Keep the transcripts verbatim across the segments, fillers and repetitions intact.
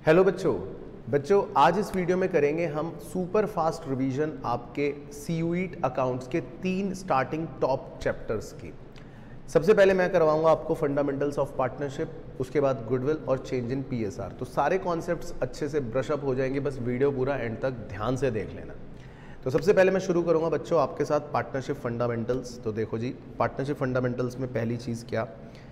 Hello बच्चों बच्चों आज इस वीडियो में करेंगे हम सुपर फास्ट रिवीजन आपके सीयूईटी अकाउंट्स के तीन स्टार्टिंग टॉप चैप्टर्स की। सबसे पहले मैं करवाऊंगा आपको फंडामेंटल्स ऑफ पार्टनरशिप, उसके बाद गुडविल और चेंज इन पीएसआर। तो सारे कॉन्सेप्ट्स अच्छे से ब्रश अप हो जाएंगे, बस वीडियो पूरा एंड तक ध्यान से देख लेना। तो सबसे पहले मैं शुरू करूंगा बच्चों आपके साथ पार्टनरशिप फंडामेंटल्स। तो देखो जी, पार्टनरशिप फंडामेंटल्स में पहली चीज़ क्या,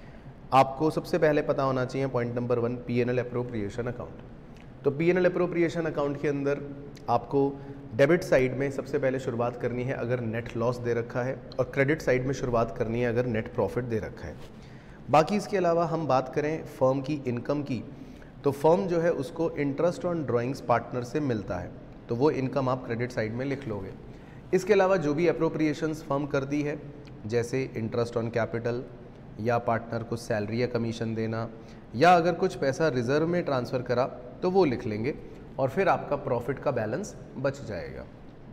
आपको सबसे पहले पता होना चाहिए point number one, P N L appropriation account. तो P N L appropriation account के अंदर आपको डेबिट साइड में सबसे पहले शुरुआत करनी है अगर नेट लॉस दे रखा है, और क्रेडिट साइड में शुरुआत करनी है अगर नेट प्रॉफिट दे रखा है। बाकी इसके अलावा हम बात करें फर्म की इनकम की, तो फर्म जो है उसको इंटरेस्ट ऑन ड्राइंग्स पार्टनर से मिलता है, तो वो इनकम आप क्रेडिट साइड में लिख लोगे। इसके अलावा जो भी अप्रोप्रिएशंस फर्म करती है, जैसे इंटरेस्ट ऑन कैपिटल, या पार्टनर को सैलरी या कमीशन देना, या अगर कुछ पैसा रिजर्व में ट्रांसफ़र करा तो वो लिख लेंगे, और फिर आपका प्रॉफिट का बैलेंस बच जाएगा।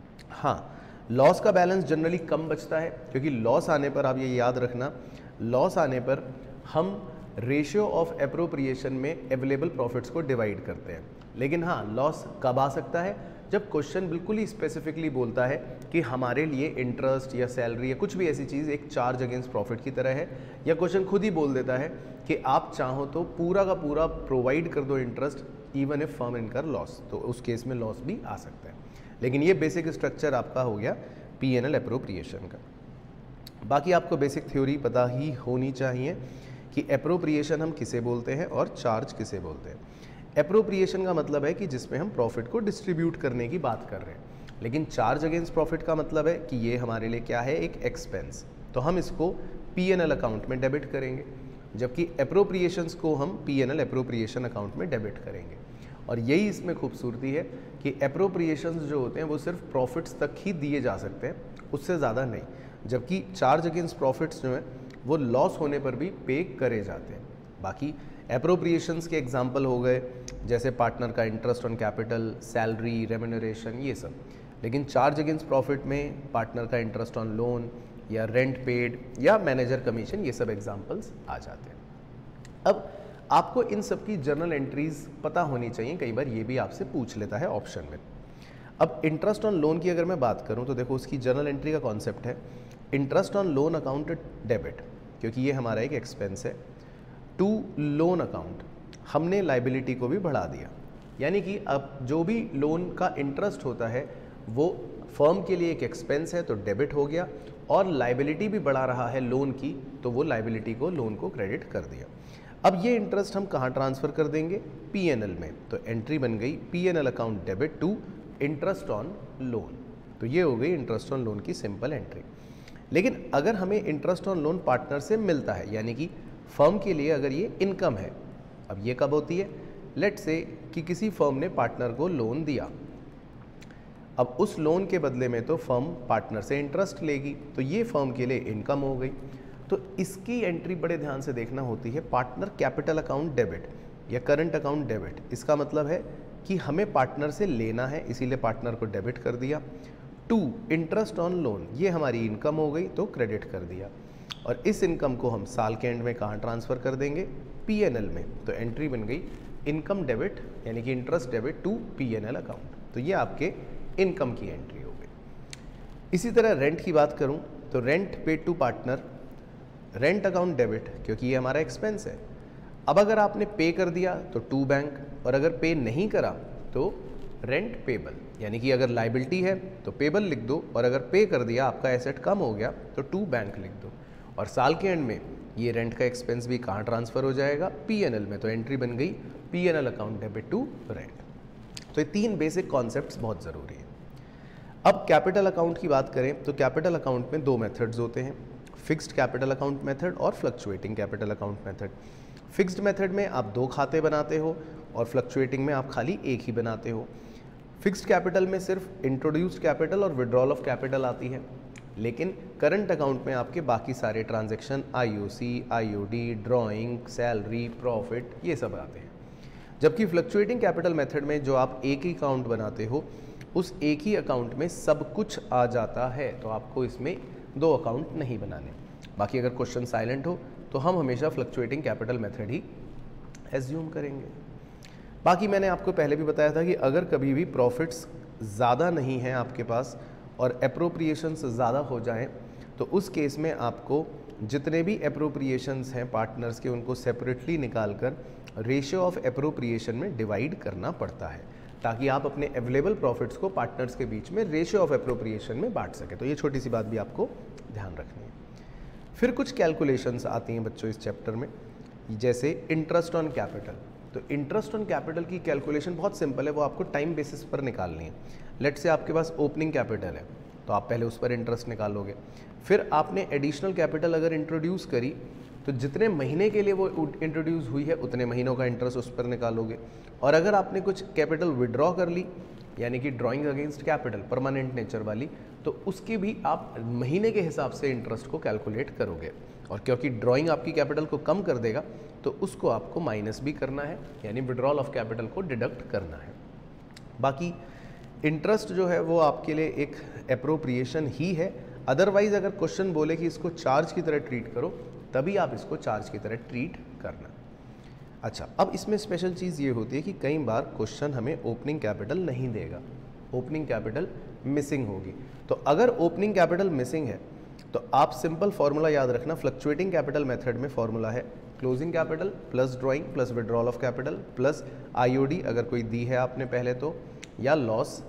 हाँ, लॉस का बैलेंस जनरली कम बचता है, क्योंकि लॉस आने पर आप ये याद रखना, लॉस आने पर हम रेशियो ऑफ अप्रोप्रिएशन में अवेलेबल प्रॉफिट्स को डिवाइड करते हैं। लेकिन हाँ, लॉस कब आ सकता है, जब क्वेश्चन बिल्कुल ही स्पेसिफिकली बोलता है कि हमारे लिए इंटरेस्ट या सैलरी या कुछ भी ऐसी चीज़ एक चार्ज अगेंस्ट प्रॉफिट की तरह है, या क्वेश्चन खुद ही बोल देता है कि आप चाहो तो पूरा का पूरा प्रोवाइड कर दो interest even if firm incur loss, तो उस केस में लॉस भी आ सकता है। लेकिन ये बेसिक स्ट्रक्चर आपका हो गया पी एन एल अप्रोप्रिएशन का। बाकी आपको बेसिक थ्योरी पता ही होनी चाहिए कि अप्रोप्रिएशन हम किसे बोलते हैं और चार्ज किसे बोलते हैं। अप्रोप्रिएशन का मतलब है कि जिसमें हम प्रॉफिट को डिस्ट्रीब्यूट करने की बात कर रहे हैं, लेकिन चार्ज अगेंस्ट प्रॉफिट का मतलब है कि ये हमारे लिए क्या है, एक एक्सपेंस, तो हम इसको पी एन एल अकाउंट में डेबिट करेंगे, जबकि अप्रोप्रिएशंस को हम P N L appropriation account में डेबिट करेंगे। और यही इसमें खूबसूरती है कि अप्रोप्रिएशंस जो होते हैं वो सिर्फ प्रॉफिट्स तक ही दिए जा सकते हैं, उससे ज़्यादा नहीं, जबकि चार्ज अगेंस्ट प्रॉफिट्स जो हैं वो लॉस होने पर भी पे करे जाते हैं। बाकी अप्रोप्रिएशंस के एग्जाम्पल हो गए जैसे पार्टनर का interest on capital, salary, remuneration, ये सब। लेकिन चार्ज अगेंस्ट प्रॉफिट में पार्टनर का इंटरेस्ट ऑन लोन या रेंट पेड या मैनेजर कमीशन, ये सब एग्जाम्पल्स आ जाते हैं। अब आपको इन सब की जर्नल एंट्रीज पता होनी चाहिए, कई बार ये भी आपसे पूछ लेता है ऑप्शन में। अब इंटरेस्ट ऑन लोन की अगर मैं बात करूं तो देखो उसकी जर्नल एंट्री का कॉन्सेप्ट है interest on loan account debit, क्योंकि ये हमारा एक एक्सपेंस है, टू लोन अकाउंट, हमने लाइबिलिटी को भी बढ़ा दिया, यानी कि अब जो भी लोन का इंटरेस्ट होता है वो फर्म के लिए एक एक्सपेंस है तो डेबिट हो गया, और लाइबिलिटी भी बढ़ा रहा है लोन की, तो वो लाइबिलिटी को लोन को क्रेडिट कर दिया। अब ये इंटरेस्ट हम कहाँ ट्रांसफ़र कर देंगे, पी एन एल में, तो एंट्री बन गई P N L account debit to interest on loan. तो ये हो गई इंटरेस्ट ऑन लोन की सिंपल एंट्री। लेकिन अगर हमें इंटरेस्ट ऑन लोन पार्टनर से मिलता है, यानी कि फर्म के लिए अगर ये इनकम है, अब ये कब होती है, लेट से कि किसी फर्म ने पार्टनर को लोन दिया, अब उस लोन के बदले में तो फर्म पार्टनर से इंटरेस्ट लेगी, तो ये फर्म के लिए इनकम हो गई। तो इसकी एंट्री बड़े ध्यान से देखना होती है, पार्टनर कैपिटल अकाउंट डेबिट या करंट अकाउंट डेबिट। इसका मतलब है कि हमें पार्टनर से लेना है, इसीलिए पार्टनर को डेबिट कर दिया। टू इंटरेस्ट ऑन लोन, ये हमारी इनकम हो गई तो क्रेडिट कर दिया, और इस इनकम को हम साल के एंड में कहाँ ट्रांसफ़र कर देंगे, पी एन एल में, तो एंट्री बन गई इनकम डेबिट यानी कि interest debit to P N L account. तो ये आपके इनकम की एंट्री हो गई। इसी तरह रेंट की बात करूं तो rent paid to partner, rent account debit, क्योंकि ये हमारा एक्सपेंस है। अब अगर आपने पे कर दिया तो टू बैंक, और अगर पे नहीं करा तो रेंट पेबल, यानी कि अगर लाइबिलिटी है तो पेबल लिख दो, और अगर पे कर दिया आपका एसेट कम हो गया तो टू बैंक लिख दो। और साल के एंड में ये रेंट का एक्सपेंस भी कहाँ ट्रांसफ़र हो जाएगा, पी एन एल में, तो एंट्री बन गई P N L account debit to rent. तो ये तीन बेसिक कॉन्सेप्ट्स बहुत ज़रूरी हैं। अब कैपिटल अकाउंट की बात करें तो कैपिटल अकाउंट में दो मेथड्स होते हैं, फिक्स्ड कैपिटल अकाउंट मेथड और fluctuating capital account method. Fixed method में आप दो खाते बनाते हो, और फ्लक्चुएटिंग में आप खाली एक ही बनाते हो। फिक्स्ड कैपिटल में सिर्फ इंट्रोड्यूस्ड कैपिटल और विड्रॉल ऑफ कैपिटल आती है, लेकिन करंट अकाउंट में आपके बाकी सारे transaction I O C, I O D, drawing, salary, profit, ये सब आते हैं। जबकि फ्लक्चुएटिंग कैपिटल मेथड में जो आप एक ही अकाउंट बनाते हो, उस एक ही अकाउंट में सब कुछ आ जाता है, तो आपको इसमें दो अकाउंट नहीं बनाने। बाकी अगर क्वेश्चन साइलेंट हो तो हम हमेशा फ्लक्चुएटिंग कैपिटल मेथड ही एज्यूम करेंगे। बाकी मैंने आपको पहले भी बताया था कि अगर कभी भी प्रॉफिट्स ज़्यादा नहीं हैं आपके पास और एप्रोप्रिएशंस ज़्यादा हो जाएं, तो उस केस में आपको जितने भी एप्रोप्रिएशंस हैं पार्टनर्स के उनको सेपरेटली निकाल कर रेशियो ऑफ एप्रोप्रिएशन में डिवाइड करना पड़ता है, ताकि आप अपने अवेलेबल प्रॉफिट्स को पार्टनर्स के बीच में रेशियो ऑफ एप्रोप्रिएशन में बांट सकें। तो ये छोटी सी बात भी आपको ध्यान रखनी है। फिर कुछ कैलकुलेशंस आती हैं बच्चों इस चैप्टर में, जैसे इंटरेस्ट ऑन कैपिटल। तो इंटरेस्ट ऑन कैपिटल की कैलकुलेशन बहुत सिंपल है, वो आपको टाइम बेसिस पर निकालनी है। लेट से आपके पास ओपनिंग कैपिटल है तो आप पहले उस पर इंटरेस्ट निकालोगे, फिर आपने एडिशनल कैपिटल अगर इंट्रोड्यूस करी तो जितने महीने के लिए वो इंट्रोड्यूस हुई है उतने महीनों का इंटरेस्ट उस पर निकालोगे। और अगर आपने कुछ कैपिटल विड्रॉ कर ली, यानी कि drawing against capital permanent nature वाली, तो उसकी भी आप महीने के हिसाब से इंटरेस्ट को कैलकुलेट करोगे। और क्योंकि ड्राइंग आपकी कैपिटल को कम कर देगा तो उसको आपको माइनस भी करना है, यानी विड्रॉल ऑफ कैपिटल को डिडक्ट करना है। बाकी इंटरेस्ट जो है वो आपके लिए एक एप्रोप्रिएशन ही है। अदरवाइज अगर क्वेश्चन बोले कि इसको चार्ज की तरह ट्रीट करो, तभी आप इसको चार्ज की तरह ट्रीट करना। अच्छा, अब इसमें स्पेशल चीज़ ये होती है कि कई बार क्वेश्चन हमें ओपनिंग कैपिटल नहीं देगा, ओपनिंग कैपिटल मिसिंग होगी। तो अगर ओपनिंग कैपिटल मिसिंग है तो आप सिंपल फॉर्मूला याद रखना, फ्लक्चुएटिंग कैपिटल मेथड में फॉर्मूला है closing capital plus drawing plus withdrawal of capital plus IOD अगर कोई दी है आपने पहले तो, या लॉस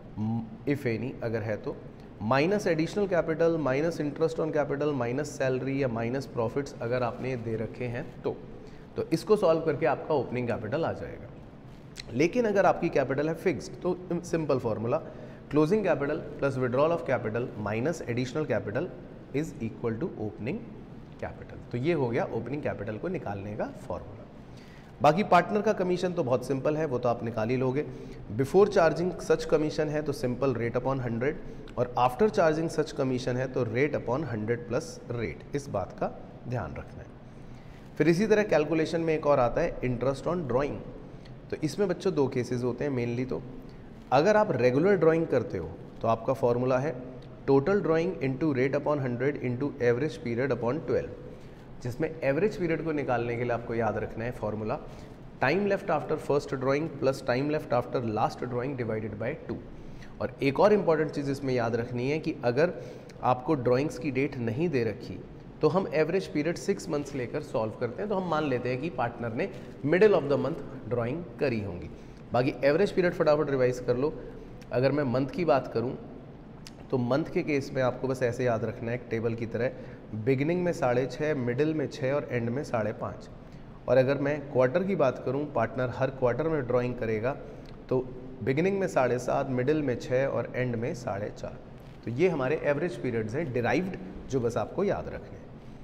इफ एनी अगर है तो, minus additional capital minus interest on capital minus salary या माइनस प्रॉफिट्स अगर आपने दे रखे हैं तो तो इसको सॉल्व करके आपका ओपनिंग कैपिटल आ जाएगा। लेकिन अगर आपकी कैपिटल है फिक्स्ड तो simple formula closing capital plus withdrawal of capital minus additional capital is equal to opening capital. तो ये हो गया ओपनिंग कैपिटल को निकालने का फॉर्मूला। बाकी पार्टनर का कमीशन तो बहुत सिंपल है, वो तो आप निकाल ही लोगे। बिफोर चार्जिंग सच कमीशन है तो सिंपल रेट अपॉन हंड्रेड, और आफ्टर चार्जिंग सच कमीशन है तो rate upon hundred plus rate, इस बात का ध्यान रखना है। फिर इसी तरह कैलकुलेशन में एक और आता है इंटरेस्ट ऑन ड्राइंग। तो इसमें बच्चों दो केसेस होते हैं मेनली। तो अगर आप रेगुलर ड्राइंग करते हो तो आपका फॉर्मूला है total drawing into rate upon hundred into average period upon twelve, जिसमें एवरेज पीरियड को निकालने के लिए आपको याद रखना है formula time left after first drawing plus time left after last drawing divided by two. और एक और इम्पॉर्टेंट चीज़ इसमें याद रखनी है कि अगर आपको ड्राइंग्स की डेट नहीं दे रखी तो हम एवरेज पीरियड सिक्स मंथ्स लेकर सॉल्व करते हैं। तो हम मान लेते हैं कि पार्टनर ने middle of the month drawing करी होंगी। बाकी एवरेज पीरियड फटाफट रिवाइज कर लो। अगर मैं मंथ की बात करूं तो मंथ के केस में आपको बस ऐसे याद रखना है एक टेबल की तरह, बिगिनिंग में साढ़े छः, मिडिल में छः और एंड में साढ़े पाँच। और अगर मैं क्वार्टर की बात करूं, पार्टनर हर क्वार्टर में ड्राइंग करेगा तो बिगिनिंग में साढ़े सात, मिडिल में छः और एंड में साढ़े चार। तो ये हमारे एवरेज पीरियड्स हैं डिराइव्ड, जो बस आपको याद रखने हैं।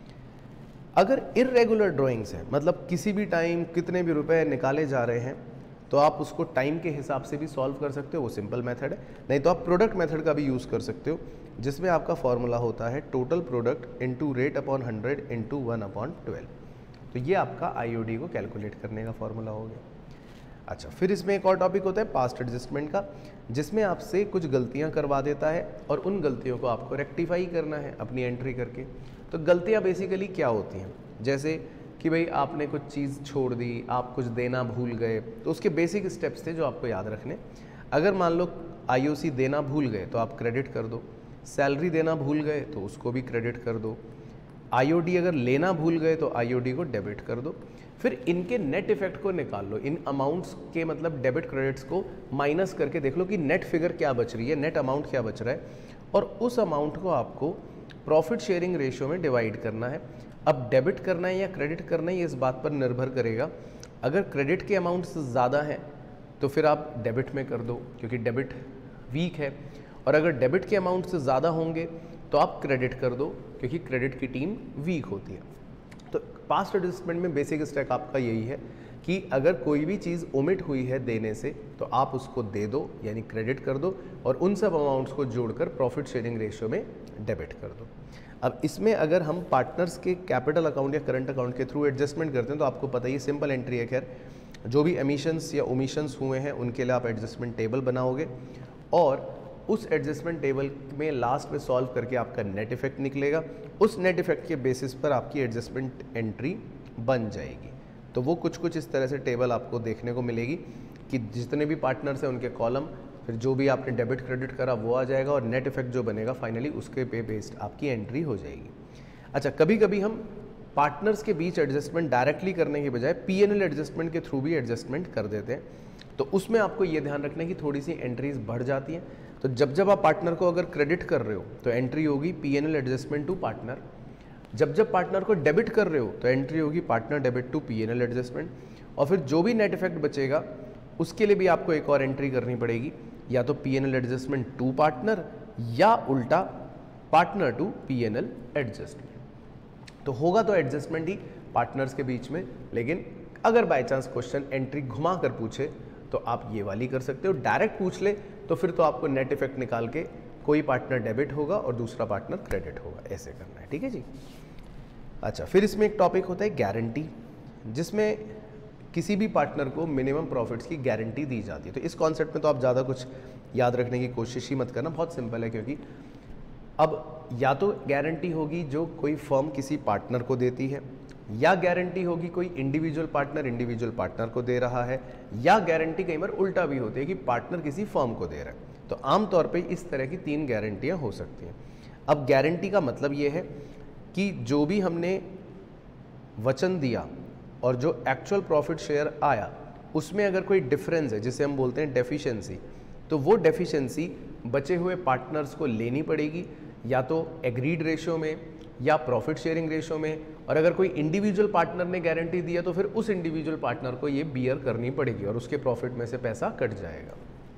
अगर इर्रेगुलर ड्राइंग्स हैं, मतलब किसी भी टाइम कितने भी रुपए निकाले जा रहे हैं, तो आप उसको टाइम के हिसाब से भी सॉल्व कर सकते हो, वो सिंपल मेथड है। नहीं तो आप प्रोडक्ट मेथड का भी यूज़ कर सकते हो, जिसमें आपका फॉर्मूला होता है total product into rate upon hundred into one upon twelve. तो ये आपका आईओडी को कैलकुलेट करने का फॉर्मूला हो गया। अच्छा, फिर इसमें एक और टॉपिक होता है पास्ट एडजस्टमेंट का, जिसमें आपसे कुछ गलतियाँ करवा देता है और उन गलतियों को आपको रेक्टिफाई करना है अपनी एंट्री करके। तो गलतियाँ बेसिकली क्या होती हैं, जैसे कि भाई आपने कुछ चीज़ छोड़ दी, आप कुछ देना भूल गए, तो उसके बेसिक स्टेप्स थे जो आपको याद रखने। अगर मान लो आईओसी देना भूल गए तो आप क्रेडिट कर दो, सैलरी देना भूल गए तो उसको भी क्रेडिट कर दो, आईओडी अगर लेना भूल गए तो आईओडी को डेबिट कर दो। फिर इनके नेट इफेक्ट को निकाल लो, इन अमाउंट्स के मतलब डेबिट क्रेडिट्स को माइनस करके देख लो कि नेट फिगर क्या बच रही है, नेट अमाउंट क्या बच रहा है, और उस अमाउंट को आपको प्रॉफिट शेयरिंग रेशियो में डिवाइड करना है। अब डेबिट करना है या क्रेडिट करना है ये इस बात पर निर्भर करेगा। अगर क्रेडिट के अमाउंट से ज़्यादा हैं तो फिर आप डेबिट में कर दो, क्योंकि डेबिट वीक है, और अगर डेबिट के अमाउंट से ज़्यादा होंगे तो आप क्रेडिट कर दो, क्योंकि क्रेडिट की टीम वीक होती है। तो पास्ट एडजस्टमेंट में बेसिक स्टेप आपका यही है कि अगर कोई भी चीज़ ओमिट हुई है देने से तो आप उसको दे दो, यानी क्रेडिट कर दो, और उन सब अमाउंट्स को जोड़कर प्रॉफिट शेयरिंग रेशियो में डेबिट कर दो। अब इसमें अगर हम पार्टनर्स के कैपिटल अकाउंट या करंट अकाउंट के थ्रू एडजस्टमेंट करते हैं तो आपको पता ही सिंपल एंट्री है। खैर, जो भी एमिशंस या ओमिशंस हुए हैं उनके लिए आप एडजस्टमेंट टेबल बनाओगे, और उस एडजस्टमेंट टेबल में लास्ट में सॉल्व करके आपका नेट इफेक्ट निकलेगा। उस नेट इफेक्ट के बेसिस पर आपकी एडजस्टमेंट एंट्री बन जाएगी। तो वो कुछ कुछ इस तरह से टेबल आपको देखने को मिलेगी। कि जितने भी पार्टनर्स हैं उनके कॉलम, फिर जो भी आपने डेबिट क्रेडिट करा वो आ जाएगा और नेट इफेक्ट जो बनेगा फाइनली उसके पे बेस्ड आपकी एंट्री हो जाएगी। अच्छा, कभी कभी हम पार्टनर्स के बीच एडजस्टमेंट डायरेक्टली करने की बजाय पी एन एल एडजस्टमेंट के थ्रू भी एडजस्टमेंट कर देते हैं, तो उसमें आपको ये ध्यान रखना है कि थोड़ी सी एंट्रीज बढ़ जाती हैं। तो जब जब आप पार्टनर को अगर क्रेडिट कर रहे हो तो एंट्री होगी P N L adjustment to partner, जब जब पार्टनर को डेबिट कर रहे हो तो एंट्री होगी partner debit to P N L adjustment, और फिर जो भी नेट इफेक्ट बचेगा उसके लिए भी आपको एक और एंट्री करनी पड़ेगी, या तो P N L adjustment to partner या उल्टा partner to P N L adjustment. तो होगा तो एडजस्टमेंट ही पार्टनर्स के बीच में, लेकिन अगर बाय चांस क्वेश्चन एंट्री घुमा कर पूछे तो आप ये वाली कर सकते हो। डायरेक्ट पूछ ले तो फिर तो आपको नेट इफेक्ट निकाल के कोई पार्टनर डेबिट होगा और दूसरा पार्टनर क्रेडिट होगा, ऐसे करना है, ठीक है जी। अच्छा, फिर इसमें एक टॉपिक होता है गारंटी, जिसमें किसी भी पार्टनर को मिनिमम प्रॉफिट्स की गारंटी दी जाती है। तो इस कॉन्सेप्ट में तो आप ज़्यादा कुछ याद रखने की कोशिश ही मत करना, बहुत सिंपल है, क्योंकि अब या तो गारंटी होगी जो कोई फर्म किसी पार्टनर को देती है, या गारंटी होगी कोई इंडिविजुअल पार्टनर इंडिविजुअल पार्टनर को दे रहा है, या गारंटी कई बार उल्टा भी होती है कि पार्टनर किसी फर्म को दे रहा है। तो आमतौर पे इस तरह की तीन गारंटियां हो सकती हैं। अब गारंटी का मतलब ये है कि जो भी हमने वचन दिया और जो एक्चुअल प्रॉफिट शेयर आया उसमें अगर कोई डिफरेंस है, जिसे हम बोलते हैं डेफिशिएंसी, तो वो डेफिशिएंसी बचे हुए पार्टनर्स को लेनी पड़ेगी, या तो एग्रीड रेशियो में या प्रॉफिट शेयरिंग रेशियो में, और अगर कोई इंडिविजुअल पार्टनर ने गारंटी दिया तो फिर उस इंडिविजुअल पार्टनर को ये बियर करनी पड़ेगी और उसके प्रॉफिट में से पैसा कट जाएगा।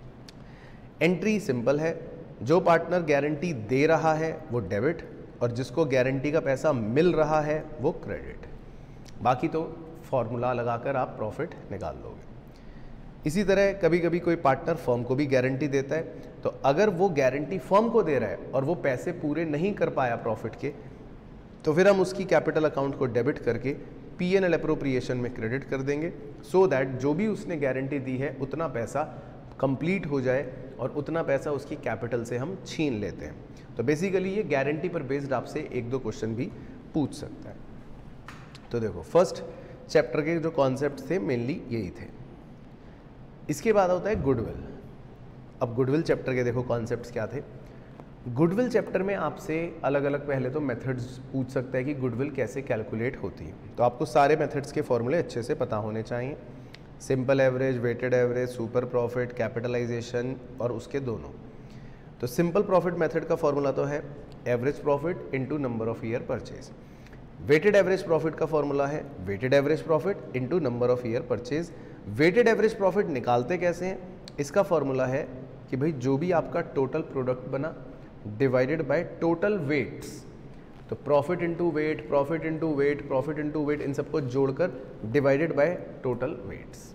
एंट्री सिंपल है, जो पार्टनर गारंटी दे रहा है वो डेबिट और जिसको गारंटी का पैसा मिल रहा है वो क्रेडिट। बाकी तो फॉर्मूला लगाकर आप प्रॉफिट निकाल लोगे। इसी तरह कभी कभी कोई पार्टनर फर्म को भी गारंटी देता है, तो अगर वो गारंटी फर्म को दे रहा है और वो पैसे पूरे नहीं कर पाया प्रॉफिट के, तो फिर हम उसकी कैपिटल अकाउंट को डेबिट करके पी एन एल अप्रोप्रिएशन में क्रेडिट कर देंगे, सो so दैट जो भी उसने गारंटी दी है उतना पैसा कंप्लीट हो जाए और उतना पैसा उसकी कैपिटल से हम छीन लेते हैं। तो बेसिकली ये गारंटी पर बेस्ड आपसे एक दो क्वेश्चन भी पूछ सकता है। तो देखो, फर्स्ट चैप्टर के जो कॉन्सेप्ट थे मेनली यही थे। इसके बाद होता है गुडविल। अब गुडविल चैप्टर के देखो कॉन्सेप्ट्स क्या थे। गुडविल चैप्टर में आपसे अलग अलग पहले तो मेथड्स पूछ सकता है कि गुडविल कैसे कैलकुलेट होती है। तो आपको सारे मेथड्स के फॉर्मूले अच्छे से पता होने चाहिए, simple average, weighted average, super profit, capitalization और उसके दोनों। तो सिंपल प्रॉफिट मेथड का फॉर्मूला तो है average profit into number of year purchase. Weighted average profit का फॉर्मूला है weighted average profit into number of year purchase. Weighted average profit निकालते कैसे हैं? इसका फॉर्मूला है कि भाई जो भी आपका टोटल प्रोडक्ट बना डिवाइडेड बाय टोटल वेट्स, तो profit into weight, profit into weight, profit into weight, इन सबको जोड़कर डिवाइडेड बाय टोटल वेट्स।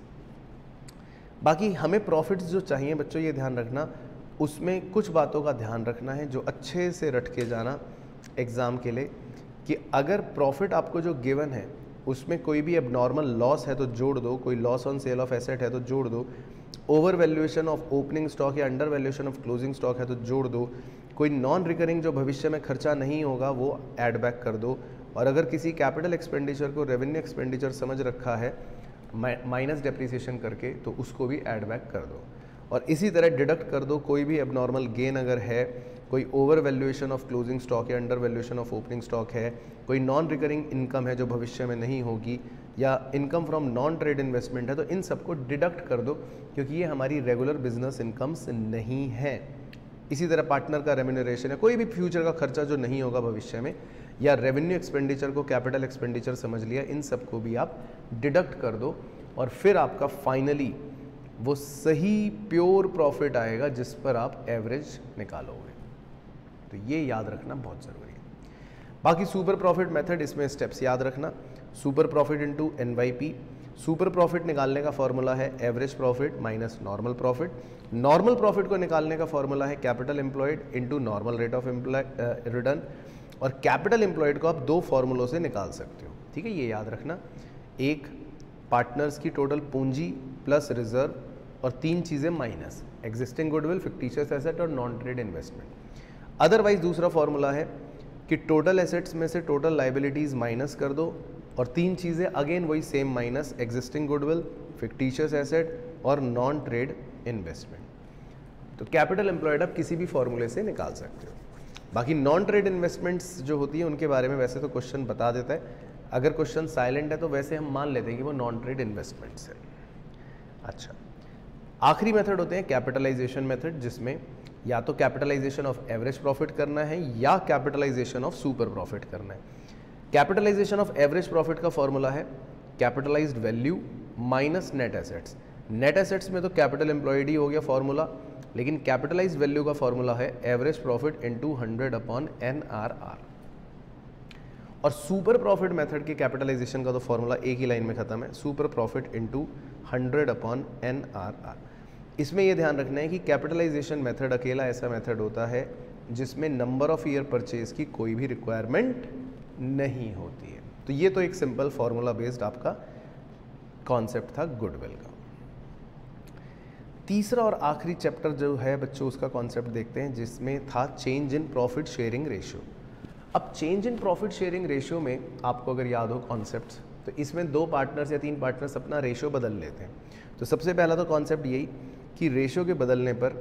बाकी हमें प्रॉफिट्स जो चाहिए बच्चों, ये ध्यान रखना, उसमें कुछ बातों का ध्यान रखना है जो अच्छे से रट के जाना एग्जाम के लिए, कि अगर प्रॉफिट आपको जो गिवन है उसमें कोई भी एबनॉर्मल लॉस है तो जोड़ दो, कोई loss on sale of asset है तो जोड़ दो, over valuation of opening stock या under valuation of closing stock है तो जोड़ दो, कोई नॉन रिकरिंग जो भविष्य में खर्चा नहीं होगा वो ऐड बैक कर दो, और अगर किसी कैपिटल एक्सपेंडिचर को रेवेन्यू एक्सपेंडिचर समझ रखा है माइनस डेप्रिसिएशन करके तो उसको भी ऐड बैक कर दो, और इसी तरह डिडक्ट कर दो कोई भी एबनॉर्मल गेन अगर है, कोई over valuation of closing stock या under valuation of opening stock है, कोई नॉन रिकरिंग इनकम है जो भविष्य में नहीं होगी, या income from non trade investment है, तो इन सबको डिडक्ट कर दो क्योंकि ये हमारी रेगुलर बिजनेस इनकम्स नहीं है। इसी तरह पार्टनर का रेम्यूनरेशन है, कोई भी फ्यूचर का खर्चा जो नहीं होगा भविष्य में, या रेवेन्यू एक्सपेंडिचर को कैपिटल एक्सपेंडिचर समझ लिया, इन सबको भी आप डिडक्ट कर दो, और फिर आपका फाइनली वो सही प्योर प्रॉफिट आएगा जिस पर आप एवरेज निकालोगे। तो ये याद रखना बहुत ज़रूरी है। बाकी सुपर प्रॉफिट मेथड, इसमें स्टेप्स याद रखना, super profit into NYP. Super profit निकालने का फॉर्मूला है average profit minus normal profit. Normal profit को निकालने का फॉर्मूला है capital employed into normal rate of return, और कैपिटल एम्प्लॉयड को आप दो फॉर्मूलों से निकाल सकते हो, ठीक है, ये याद रखना। एक, पार्टनर्स की टोटल पूंजी प्लस रिजर्व, और तीन चीज़ें minus existing goodwill, fictitious asset और नॉन ट्रेड इन्वेस्टमेंट। अदरवाइज दूसरा फॉर्मूला है कि टोटल एसेट्स में से टोटल लाइबिलिटीज़ माइनस कर दो, और तीन चीज़ें अगेन वही same minus existing goodwill fictitious asset और नॉन ट्रेड इन्वेस्टमेंट। तो कैपिटल एम्प्लॉयड आप किसी भी फॉर्मूले से निकाल सकते हो। बाकी नॉन ट्रेड इन्वेस्टमेंट्स जो होती है उनके बारे में वैसे तो क्वेश्चन बता देता है, अगर क्वेश्चन साइलेंट है तो वैसे हम मान लेते हैं कि वो नॉन ट्रेड इन्वेस्टमेंट्स है। अच्छा, आखिरी मेथड होते हैं कैपिटलाइजेशन मेथड, जिसमें या तो कैपिटलाइजेशन ऑफ एवरेज प्रॉफिट करना है या कैपिटलाइजेशन ऑफ सुपर प्रॉफिट करना है। कैपिटलाइजेशन ऑफ एवरेज प्रॉफिट का फॉर्मूला है capitalized value minus net assets. Net assets में तो कैपिटल एम्प्लॉयड ही हो गया फॉर्मूला, लेकिन कैपिटलाइज्ड वैल्यू का फॉर्मूला है average profit into hundred upon N R R. और सुपर प्रॉफिट मेथड के कैपिटलाइजेशन का तो फॉर्मूला एक ही लाइन में खत्म है, super profit into hundred upon N R R. इसमें यह ध्यान रखना है कि कैपिटलाइजेशन मेथड अकेला ऐसा मेथड होता है जिसमें नंबर ऑफ ईयर परचेज की कोई भी रिक्वायरमेंट नहीं होती है। तो ये तो एक सिंपल फॉर्मूला बेस्ड आपका कॉन्सेप्ट था गुडविल का। तीसरा और आखिरी चैप्टर जो है बच्चों उसका कॉन्सेप्ट देखते हैं, जिसमें था change in profit sharing ratio. अब change in profit sharing ratio में आपको अगर याद हो कॉन्सेप्ट, तो इसमें दो पार्टनर्स या तीन पार्टनर्स अपना रेशियो बदल लेते हैं। तो सबसे पहला तो कॉन्सेप्ट यही कि रेशियो के बदलने पर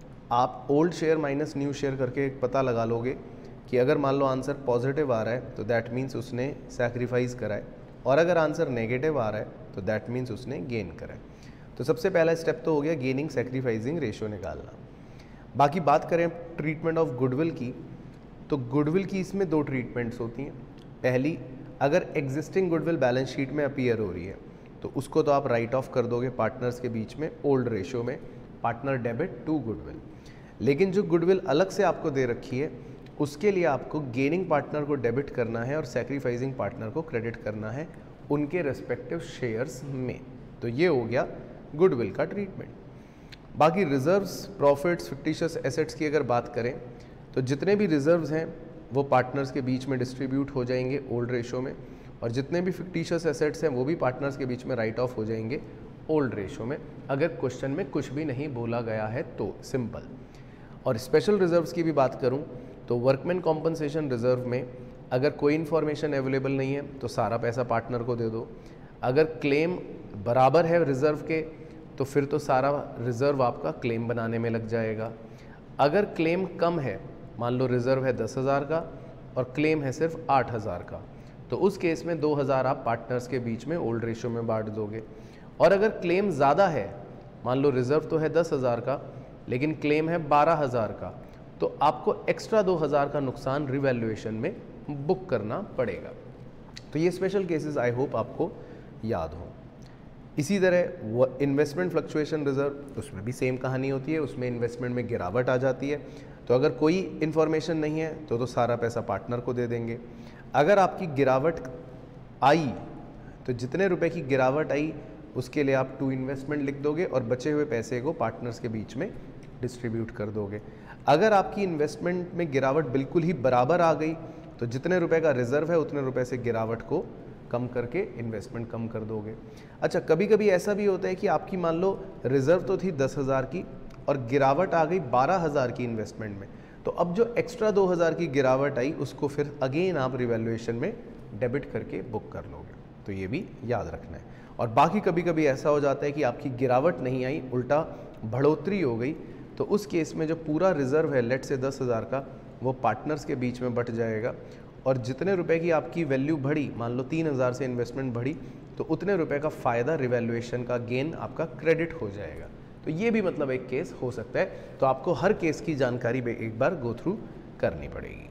आप old share minus new share करके एक पता लगा लोगे कि अगर मान लो आंसर पॉजिटिव आ रहा है तो दैट मीन्स उसने सैक्रिफाइस करा है, और अगर आंसर नेगेटिव आ रहा है तो दैट मीन्स उसने गेन करा है। तो सबसे पहला स्टेप तो हो गया गेनिंग सैक्रिफाइसिंग रेशियो निकालना। बाकी बात करें ट्रीटमेंट ऑफ गुडविल की, तो गुडविल की इसमें दो ट्रीटमेंट्स होती हैं। पहली, अगर एग्जिस्टिंग गुडविल बैलेंस शीट में अपीयर हो रही है तो उसको तो आप राइट ऑफ कर दोगे पार्टनर्स के बीच में ओल्ड रेशियो में, पार्टनर डेबिट टू गुडविल। लेकिन जो गुडविल अलग से आपको दे रखी है उसके लिए आपको गेनिंग पार्टनर को डेबिट करना है और सैक्रिफाइसिंग पार्टनर को क्रेडिट करना है उनके रेस्पेक्टिव शेयर्स में। तो ये हो गया गुडविल का ट्रीटमेंट। बाकी रिजर्व्स, प्रॉफिट्स, फिक्टिशियस एसेट्स की अगर बात करें तो जितने भी रिजर्व्स हैं वो पार्टनर्स के बीच में डिस्ट्रीब्यूट हो जाएंगे ओल्ड रेशियो में, और जितने भी फिक्टिशियस एसेट्स हैं वो भी पार्टनर्स के बीच में राइट ऑफ हो जाएंगे ओल्ड रेशियो में, अगर क्वेश्चन में कुछ भी नहीं बोला गया है तो सिंपल। और स्पेशल रिजर्व्स की भी बात करूं तो वर्कमैन कॉम्पनसेशन रिजर्व में अगर कोई इन्फॉर्मेशन अवेलेबल नहीं है तो सारा पैसा पार्टनर को दे दो। अगर क्लेम बराबर है रिजर्व के तो फिर तो सारा रिजर्व आपका क्लेम बनाने में लग जाएगा। अगर क्लेम कम है, मान लो रिजर्व है दस हज़ार का और क्लेम है सिर्फ आठ हज़ार का, तो उस केस में दो हज़ार आप पार्टनर्स के बीच में ओल्ड रेशियो में बांट दोगे। और अगर क्लेम ज़्यादा है, मान लो रिजर्व तो है दस हज़ार का लेकिन क्लेम है बारह हज़ार का, तो आपको एक्स्ट्रा दो हज़ार का नुकसान रिवैल्यूएशन में बुक करना पड़ेगा। तो ये स्पेशल केसेस आई होप आपको याद हो। इसी तरह इन्वेस्टमेंट फ्लक्चुएशन रिजर्व, उसमें भी सेम कहानी होती है, उसमें इन्वेस्टमेंट में गिरावट आ जाती है, तो अगर कोई इन्फॉर्मेशन नहीं है तो तो सारा पैसा पार्टनर को दे देंगे। अगर आपकी गिरावट आई तो जितने रुपए की गिरावट आई उसके लिए आप टू इन्वेस्टमेंट लिख दोगे और बचे हुए पैसे को पार्टनर्स के बीच में डिस्ट्रीब्यूट कर दोगे। अगर आपकी इन्वेस्टमेंट में गिरावट बिल्कुल ही बराबर आ गई तो जितने रुपए का रिजर्व है उतने रुपए से गिरावट को कम करके इन्वेस्टमेंट कम कर दोगे। अच्छा, कभी कभी ऐसा भी होता है कि आपकी मान लो रिजर्व तो थी दस हज़ार की और गिरावट आ गई बारह हज़ार की इन्वेस्टमेंट में, तो अब जो एक्स्ट्रा दो हज़ार की गिरावट आई उसको फिर अगेन आप रिवैल्यूएशन में डेबिट करके बुक कर लोगे। तो ये भी याद रखना है। और बाकी कभी कभी ऐसा हो जाता है कि आपकी गिरावट नहीं आई, उल्टा बढ़ोतरी हो गई, तो उस केस में जो पूरा रिजर्व है लेट से दस हज़ार का वो पार्टनर्स के बीच में बट जाएगा, और जितने रुपए की आपकी वैल्यू बढ़ी, मान लो तीन हज़ार से इन्वेस्टमेंट बढ़ी, तो उतने रुपए का फ़ायदा रिवैल्यूएशन का गेन आपका क्रेडिट हो जाएगा। तो ये भी मतलब एक केस हो सकता है। तो आपको हर केस की जानकारी एक बार गो थ्रू करनी पड़ेगी।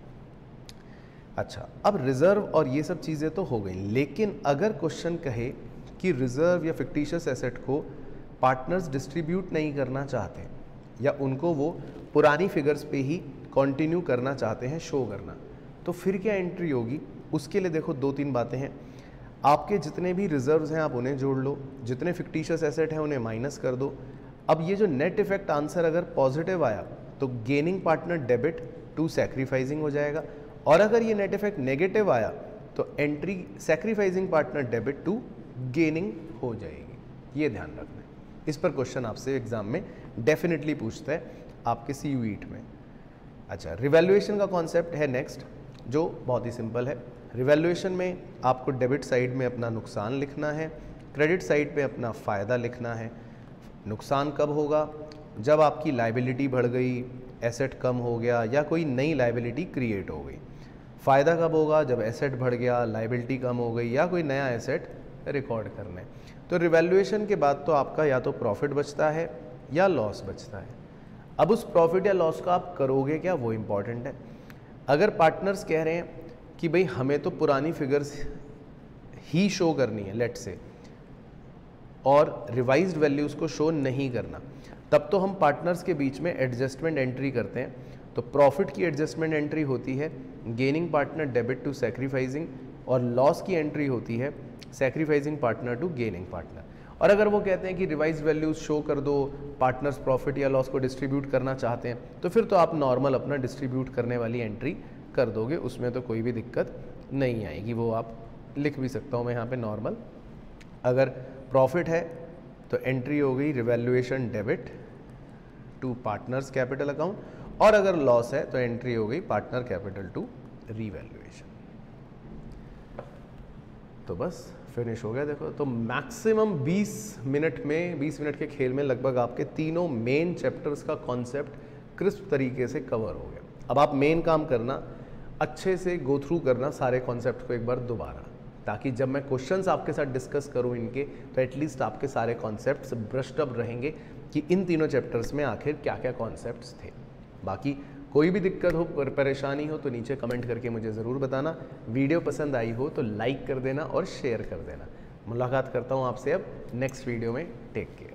अच्छा, अब रिजर्व और ये सब चीज़ें तो हो गई, लेकिन अगर क्वेश्चन कहे कि रिजर्व या फिक्टिशियस एसेट को पार्टनर्स डिस्ट्रीब्यूट नहीं करना चाहते या उनको वो पुरानी फिगर्स पे ही कंटिन्यू करना चाहते हैं शो करना, तो फिर क्या एंट्री होगी? उसके लिए देखो दो तीन बातें हैं। आपके जितने भी रिजर्व्स हैं आप उन्हें जोड़ लो, जितने फिक्टिशियस एसेट हैं उन्हें माइनस कर दो। अब ये जो नेट इफेक्ट आंसर अगर पॉजिटिव आया तो gaining partner debit to sacrificing हो जाएगा, और अगर ये नेट इफेक्ट नेगेटिव आया तो entry sacrificing partner debit to gaining हो जाएगी। ये ध्यान रखना है, इस पर क्वेश्चन आपसे एग्जाम में डेफिनेटली पूछता है आपके सीयूईट में। अच्छा, रिवैल्यूएशन का कॉन्सेप्ट है नेक्स्ट, जो बहुत ही सिंपल है। रिवैल्यूएशन में आपको डेबिट साइड में अपना नुकसान लिखना है क्रेडिट साइड पे अपना फ़ायदा लिखना है। नुकसान कब होगा? जब आपकी लाइबिलिटी बढ़ गई, एसेट कम हो गया या कोई नई लाइबिलिटी क्रिएट हो गई। फ़ायदा कब होगा? जब एसेट बढ़ गया, लाइबिलिटी कम हो गई या कोई नया एसेट रिकॉर्ड करना है। तो रिवैल्यूएशन के बाद तो आपका या तो प्रॉफिट बचता है या लॉस बचता है। अब उस प्रॉफिट या लॉस का आप करोगे क्या, वो इम्पॉर्टेंट है। अगर पार्टनर्स कह रहे हैं कि भाई हमें तो पुरानी फिगर्स ही शो करनी है लेट से, और रिवाइज्ड वैल्यूज़ को शो नहीं करना, तब तो हम पार्टनर्स के बीच में एडजस्टमेंट एंट्री करते हैं। तो प्रॉफिट की एडजस्टमेंट एंट्री होती है gaining partner debit to sacrificing, और लॉस की एंट्री होती है sacrificing partner to gaining partner. और अगर वो कहते हैं कि रिवाइज वैल्यूज शो कर दो, पार्टनर्स प्रॉफिट या लॉस को डिस्ट्रीब्यूट करना चाहते हैं, तो फिर तो आप नॉर्मल अपना डिस्ट्रीब्यूट करने वाली एंट्री कर दोगे, उसमें तो कोई भी दिक्कत नहीं आएगी। वो आप लिख भी सकता हूँ मैं यहाँ पे नॉर्मल। अगर प्रॉफिट है तो एंट्री हो गई revaluation debit to partners capital account, और अगर लॉस है तो एंट्री हो गई पार्टनर कैपिटल टू रिवैल्यूएशन। तो बस फिनिश हो गया। देखो, तो मैक्सिमम बीस मिनट में, बीस मिनट के खेल में लगभग आपके तीनों मेन चैप्टर्स का कॉन्सेप्ट क्रिस्प तरीके से कवर हो गया। अब आप मेन काम करना, अच्छे से गो थ्रू करना सारे कॉन्सेप्ट को एक बार दोबारा, ताकि जब मैं क्वेश्चंस आपके साथ डिस्कस करूं इनके, तो एटलीस्ट आपके सारे कॉन्सेप्ट्स ब्रश्ड अप रहेंगे कि इन तीनों चैप्टर्स में आखिर क्या क्या कॉन्सेप्ट्स थे। बाकी कोई भी दिक्कत हो, परेशानी हो, तो नीचे कमेंट करके मुझे ज़रूर बताना। वीडियो पसंद आई हो तो लाइक कर देना और शेयर कर देना। मुलाकात करता हूँ आपसे अब नेक्स्ट वीडियो में। Take care.